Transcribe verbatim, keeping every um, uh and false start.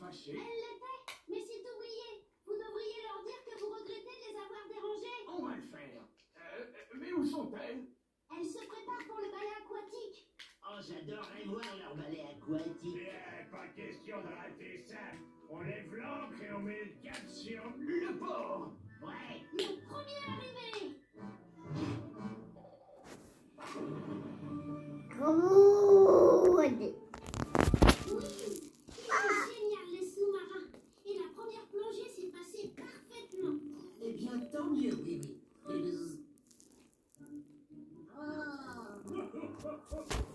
fâchée. Elle l'était, mais c'est oublié. Vous devriez leur dire que vous regrettez de les avoir dérangées. On va le faire. Euh, mais où sont-elles? Elles se préparent pour le ballet aquatique. Oh, j'adorerais voir leur ballet aquatique. Yeah, pas question de rater ça. On lève l'ancre et on met le cap sur Le port. Ouais. Le premier arrivé. Good. Oui, c'est génial les sous-marins. Et la première plongée s'est passée parfaitement. Eh bien, tant mieux, oui, oui. Et le- Oh.